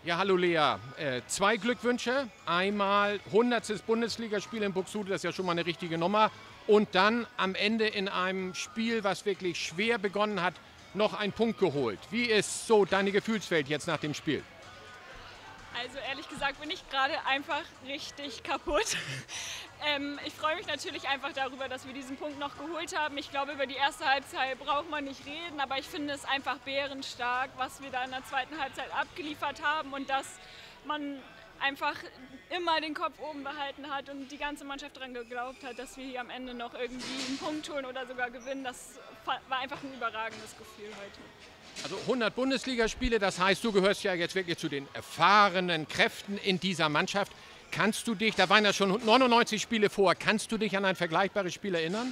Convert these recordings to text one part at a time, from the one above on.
Ja, hallo Lea. Zwei Glückwünsche. Einmal 100. Bundesligaspiel in Buxtehude, das ist ja schon mal eine richtige Nummer. Und dann am Ende in einem Spiel, was wirklich schwer begonnen hat, noch einen Punkt geholt. Wie ist so deine Gefühlswelt jetzt nach dem Spiel? Also ehrlich gesagt bin ich gerade einfach richtig kaputt. Ich freue mich natürlich einfach darüber, dass wir diesen Punkt noch geholt haben. Ich glaube, über die erste Halbzeit braucht man nicht reden, aber ich finde es einfach bärenstark, was wir da in der zweiten Halbzeit abgeliefert haben und dass man einfach immer den Kopf oben behalten hat und die ganze Mannschaft daran geglaubt hat, dass wir hier am Ende noch irgendwie einen Punkt holen oder sogar gewinnen. Das war einfach ein überragendes Gefühl heute. Also 100 Bundesligaspiele, das heißt, du gehörst ja jetzt wirklich zu den erfahrenen Kräften in dieser Mannschaft. Kannst du dich, da waren ja schon 99 Spiele vor, kannst du dich an ein vergleichbares Spiel erinnern?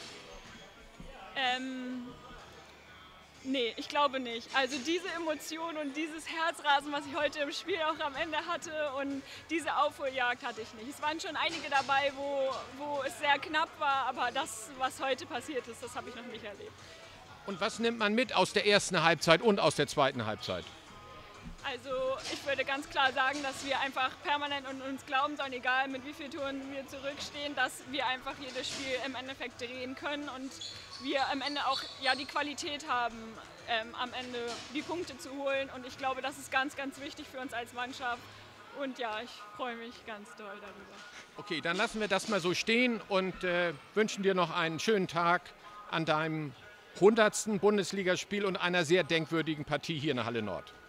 Nee, ich glaube nicht. Also diese Emotion und dieses Herzrasen, was ich heute im Spiel auch am Ende hatte und diese Aufholjagd hatte ich nicht. Es waren schon einige dabei, wo es sehr knapp war, aber das, was heute passiert ist, das habe ich noch nicht erlebt. Und was nimmt man mit aus der ersten Halbzeit und aus der zweiten Halbzeit? Also ich würde ganz klar sagen, dass wir einfach permanent an uns glauben sollen, egal mit wie vielen Toren wir zurückstehen, dass wir einfach jedes Spiel im Endeffekt drehen können und wir am Ende auch ja, die Qualität haben, am Ende die Punkte zu holen. Und ich glaube, das ist ganz, ganz wichtig für uns als Mannschaft. Und ja, ich freue mich ganz doll darüber. Okay, dann lassen wir das mal so stehen und wünschen dir noch einen schönen Tag an deinem 100. Bundesligaspiel und einer sehr denkwürdigen Partie hier in der Halle Nord.